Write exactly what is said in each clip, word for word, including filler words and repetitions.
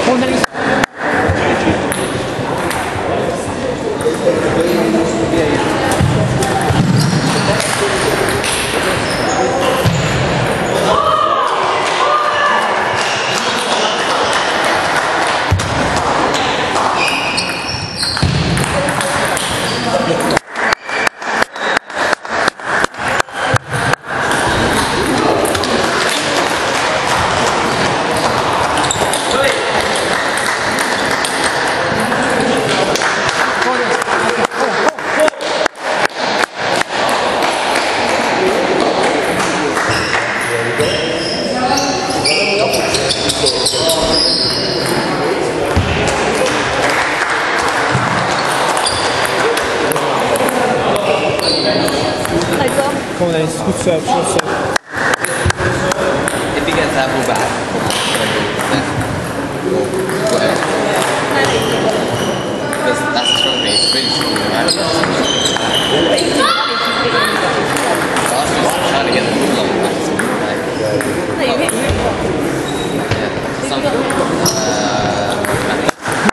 Come on, it's good serve, short serve. If he gets that ball back, because that's strong, it's really strong, right? So I was just trying to get the ball on back. Like, yeah, something. Uh,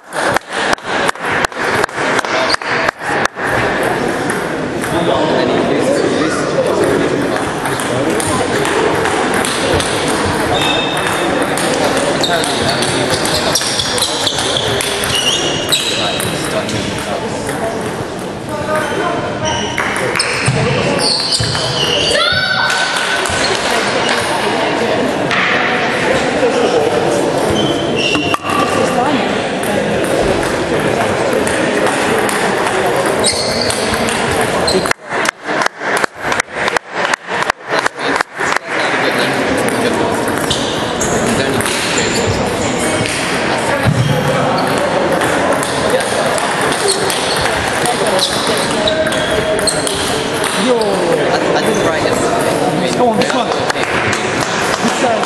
I did it right yesterday. Go on, this one. Good serve.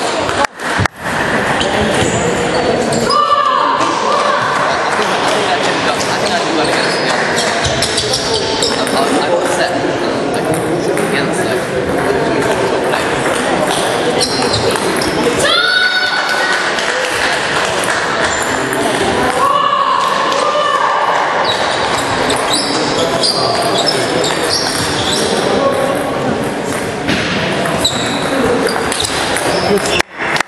I got set like, against like top Good.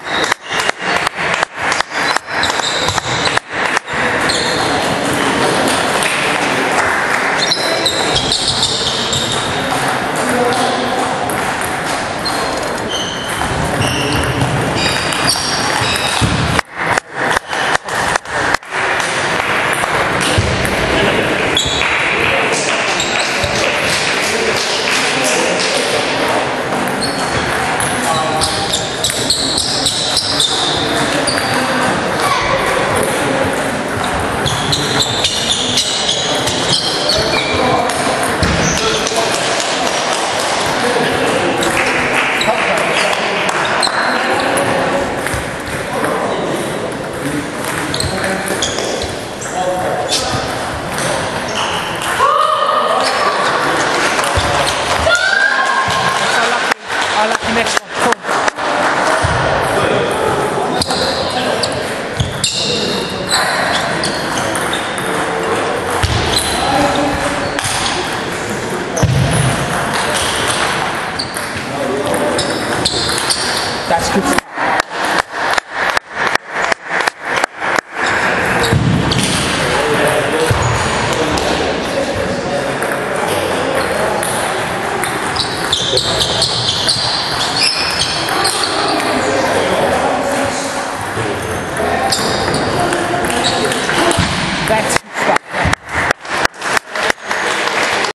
I like the next one. Cool. That's good. That's